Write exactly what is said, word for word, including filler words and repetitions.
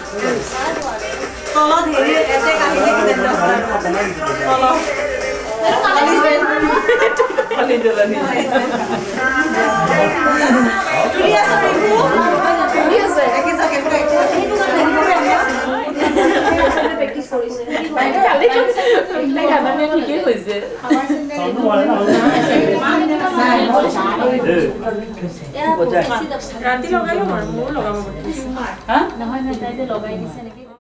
তলত হেৰি এতে কাহিনী কি দেন তলত পানী তোলা নুৱানি তুলি আছে ৰিংকু তুলি আছে দেখি চাকে পুৰা প্ৰেক্টিছ কৰিছে কালি নাই গানে ঠিকই হৈছে আমাৰ চেন্ডেল ৰাতি লগালো মোৰ লগাব হা নহয় নহয় তাই যে লগাই দিছে নেকি